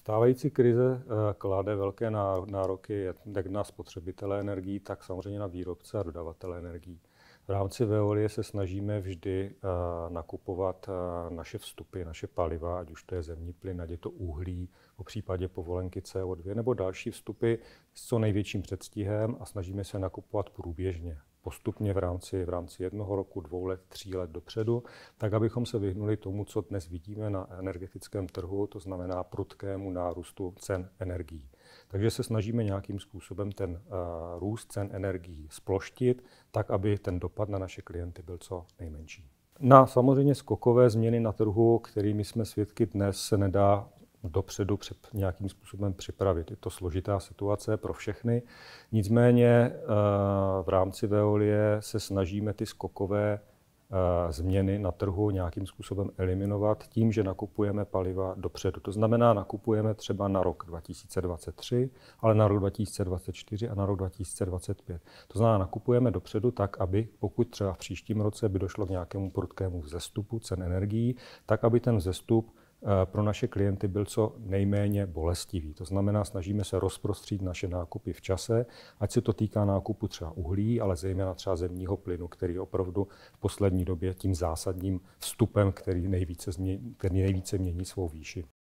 Stávající krize klade velké nároky jak na spotřebitele energií, tak samozřejmě na výrobce a dodavatele energií. V rámci Veolie se snažíme vždy nakupovat naše vstupy, naše paliva, ať už to je zemní plyn, ať je to uhlí, po případě povolenky CO2 nebo další vstupy s co největším předstihem a snažíme se nakupovat průběžně, postupně v rámci 1 roku, 2 let, 3 let dopředu, tak abychom se vyhnuli tomu, co dnes vidíme na energetickém trhu, to znamená prudkému nárůstu cen energií. Takže se snažíme nějakým způsobem ten růst cen energií sploštit, tak aby ten dopad na naše klienty byl co nejmenší. Na samozřejmě skokové změny na trhu, kterými jsme svědky dnes, se nedá dopředu nějakým způsobem připravit. Je to složitá situace pro všechny. Nicméně v rámci Veolie se snažíme ty skokové změny na trhu nějakým způsobem eliminovat tím, že nakupujeme paliva dopředu. To znamená, nakupujeme třeba na rok 2023, ale na rok 2024 a na rok 2025. To znamená, nakupujeme dopředu tak, aby pokud třeba v příštím roce by došlo k nějakému prudkému vzestupu cen energií, tak aby ten vzestup pro naše klienty byl co nejméně bolestivý. To znamená, snažíme se rozprostřít naše nákupy v čase, ať se to týká nákupu třeba uhlí, ale zejména třeba zemního plynu, který je opravdu v poslední době tím zásadním vstupem, který nejvíce mění svou výši.